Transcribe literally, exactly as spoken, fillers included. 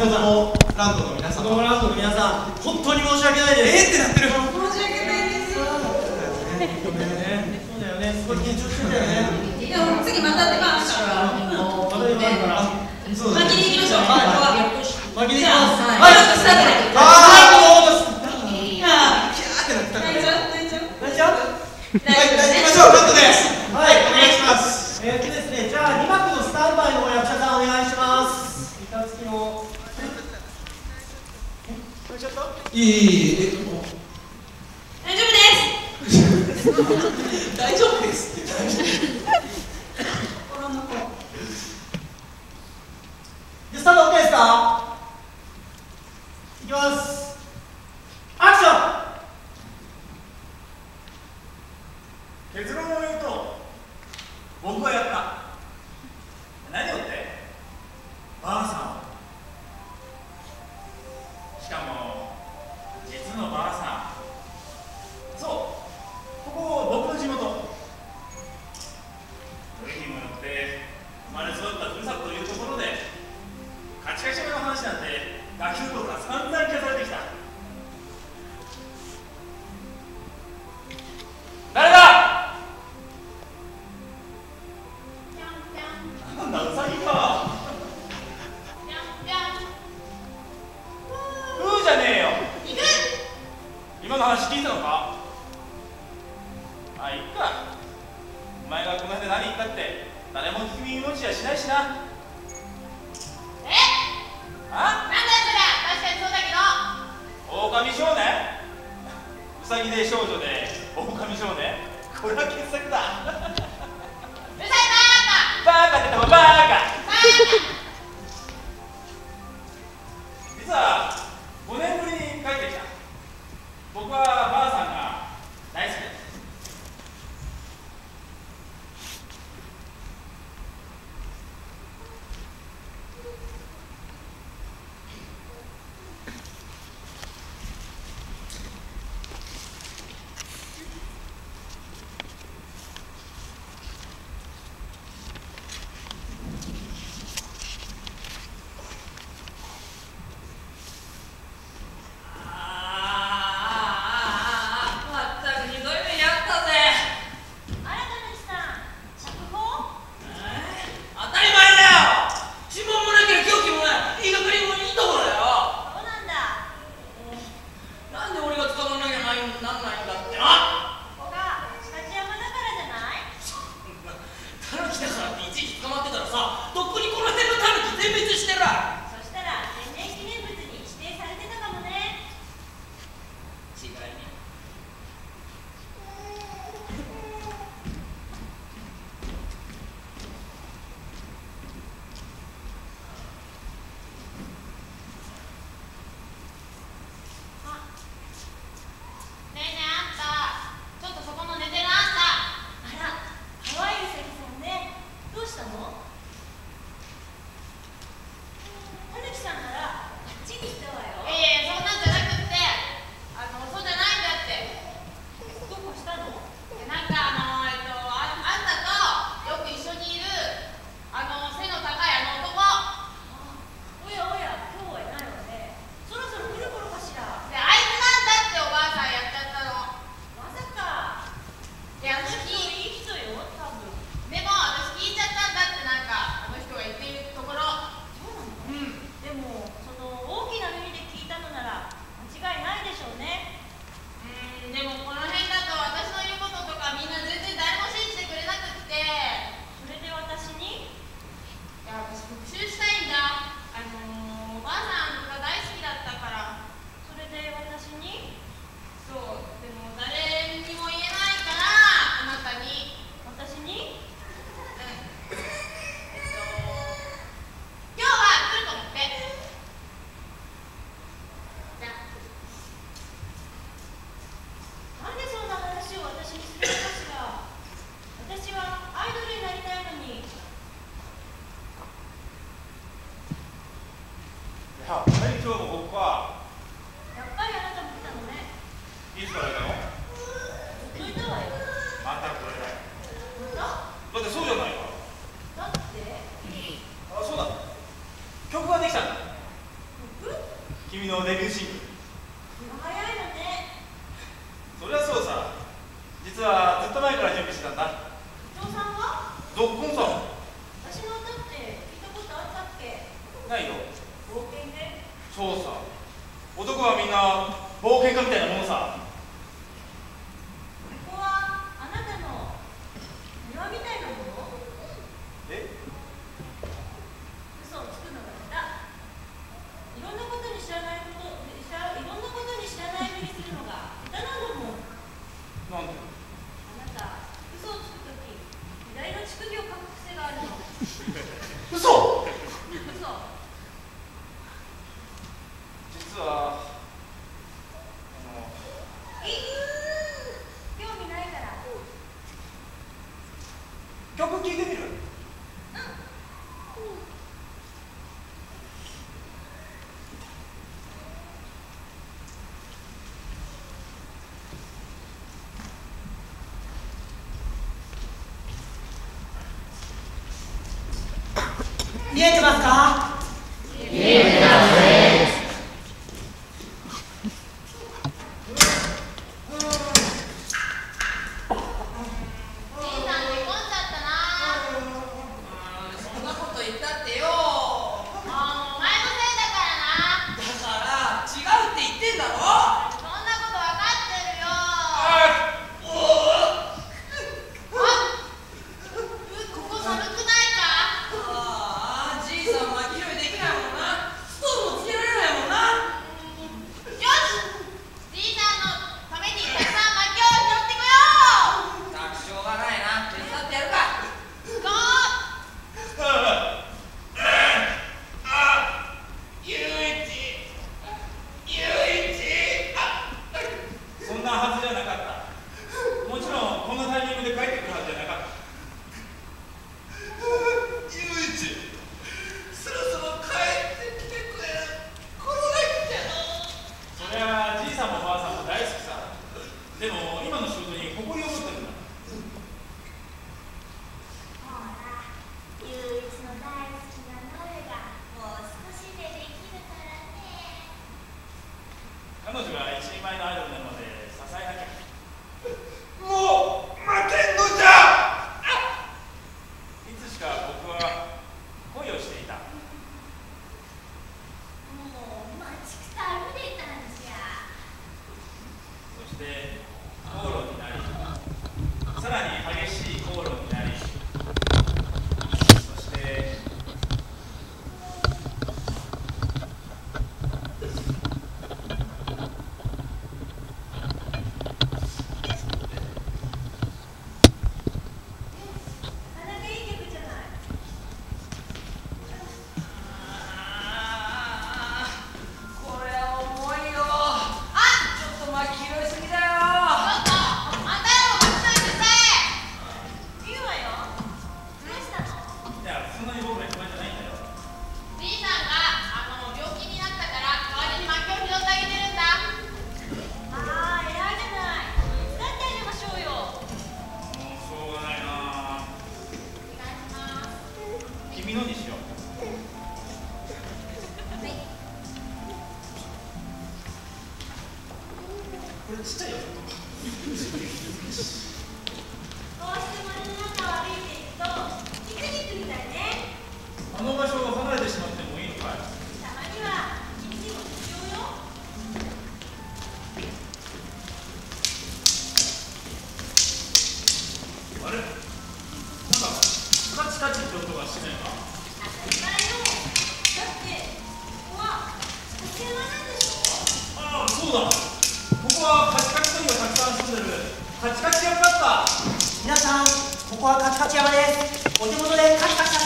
子供ランドの皆さん、子供ランドの皆さん、本当に申し訳ないです。えーってなってる。申し訳ないです。そうだよね。そうだよね。すごい緊張してたよね。 でも次また出ますから。 また出ますから。そうだね。 巻きに行きましょう。はい。 巻きに行きます。 はい。スタートで。 ああ、もう。 キャーってなってたから。 大丈夫大丈夫大丈夫。はい、行きましょう。カットです。はい、お願いします。えっとですね、じゃあに幕のスタンバイの役者さんお願いします。板付きの。え、ちょっと。いいいいいい。 大丈夫です。 大丈夫ですって。 心の子。 で、スタート OK ですか？いきます。アクション。結論を言うと、僕はやった。何をって、ばあさん。しかも、実のばあさん。そう、ここ僕の地元。どういうにもよって、生まれ育ったふるさとというところで、カチカチめの話なんて、学習とか散々聞かされてきた。誰だ？なんだ、ウサギか。ふうじゃねえよ。今の話聞いたのか？あ、いっか。お前がこの辺で何言ったって誰も聞き耳持ちやしないしな。 え？ あ？ なんだよそれ。確かにそうだけど。 狼少年？ウサギで少女で狼少年？これは傑作だ。 うるさいバーカ。バーカって言った方がバーカ。 バーカ。 実はごねんぶりに帰ってきた。僕はばあさんが大好きです。曲ができたんだ。 君のデビューシングル。 早いのね。 そりゃそうさ。実はずっと前から準備してたんだ。 伊藤さんは？ ぞっこんさん。 私の歌って聞いたことあったっけ？ ないよ。 冒険ね。 そうさ。男はみんな冒険家みたいなものさ。 ここはあなたの庭みたいなもの？ え？ 嘘をつくのが下手。いろんなことに知らないこと、いろんなことに知らないふりするのが下手なのもん。 なんで？ あなた、嘘をつくとき、左の乳首をかく癖があるの。 嘘？ 嘘。 実は、あの、 興味ないから。 曲聴いてみる？ 見えてますか？ 見えてますね。 そんなこと言ったってよ。 お前のせいだからな。 だから違うって言ってんだろ。 そんなことわかってるよ。 おお。 あ、ここ寒くないか？ ああ、じいさん巻き拾いできないもんな。ストーブもつけられないもんな。 よし、じいさんのためにたくさん薪を拾ってこよう。 たくしょうがないな。手伝ってやるか。 ゴー。 そんなはずじゃなかった。もちろんこんなタイミングで帰ってくるはずじゃなかった。 ゆういち、そろそろ帰ってきてくれ。来なきゃな。 そりゃじいさんもばあさんも大好きさ。でも今の仕事に誇りを持ってるんだ。 ほら、唯一の大好きなノエがもう少しでできるからね。 彼女が一人前のアイドルになるまで支えなきゃ。 もう待てんのじゃ。 いつしか僕は恋をしていた。 もう待ちくたびれたんじゃ。 そして口論になり、さらに激しい口論になり、そしてなかなかいい曲じゃない。 これは重いよ。 あ、 ちょっと巻き拾いすぎだよ。 ちょっと、あんたらも待ちといてさえ。いいわよ。どうしたの？ いや、そんなに僕ら暇じゃないんだよ。 じいさんがあの病気になったから代わりに薪を拾ってあげてるんだ。ああ、偉いじゃない。手伝ってあげましょうよ。 もうしょうがないな。 お願いします。 君のにしよう。 はい。 これちっちゃいよ。 こうして森の中を歩いていくとピクニックみたいね。 あの場所を離れてしまってもいいのかい？ たまには君にも必要よ。 あれ？なんかカチカチって音がしないか？ 当たり前よ。だってここは竹山なんでしょ。 ああ、そうだ。ここはカチカチ鳥がたくさん住んでるカチカチ山だった。 皆さん、ここはカチカチ山です。お手元でカチカチ